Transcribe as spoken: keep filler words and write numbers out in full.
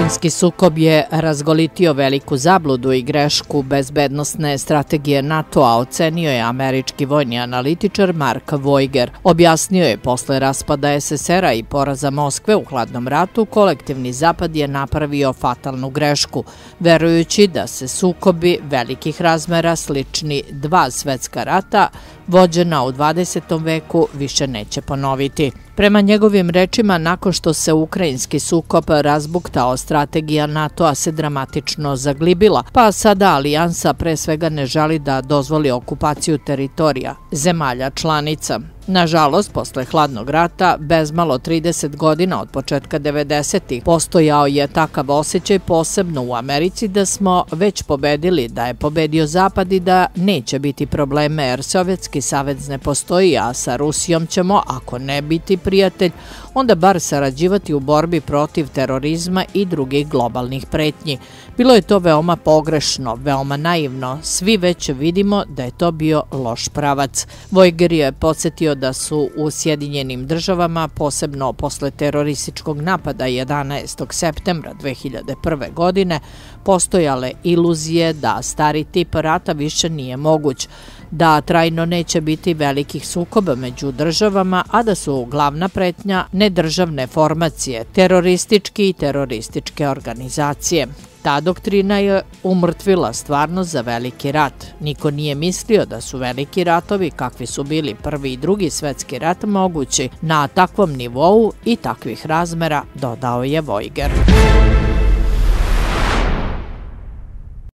Ukrajinski sukob je razgolitio veliku zabludu i grešku bezbednosne strategije NATO-a, ocenio je američki vojni analitičar Mark Voiger. Objasnio je posle raspada es es er a i poraza Moskve u hladnom ratu, kolektivni zapad je napravio fatalnu grešku, verujući da se sukobi velikih razmera slični dva svetska rata, vođena u dvadesetom veku, više neće ponoviti. Prema njegovim rečima, nakon što se ukrajinski sukob razbuktao, strategija NATO-a se dramatično zaglibila, pa sada alijansa pre svega ne želi da dozvoli okupaciju teritorija zemalja članica. Nažalost, posle hladnog rata, bezmalo trideset godina od početka devedesetih, postojao je takav osjećaj posebno u Americi da smo već pobedili, da je pobedio Zapad i da neće biti probleme jer Sovjetski savez ne postoji, a sa Rusijom ćemo, ako ne biti prijatelj, onda bar sarađivati u borbi protiv terorizma i drugih globalnih pretnji. Bilo je to veoma pogrešno, veoma naivno, svi već vidimo da je to bio loš pravac. Voiger je podsjetio da su u Sjedinjenim državama, posebno posle terorističkog napada jedanaestog septembra dve hiljade prve. godine, postojale iluzije da stari tip rata više nije moguć, da trajno neće biti velikih sukoba među državama, a da su glavna pretnja nedržavne formacije, teroristički i terorističke organizacije. Ta doktrina je umrtvila stvarnost za veliki rat. Niko nije mislio da su veliki ratovi, kakvi su bili prvi i drugi svetski rat, mogući na takvom nivou i takvih razmera, dodao je Voiger.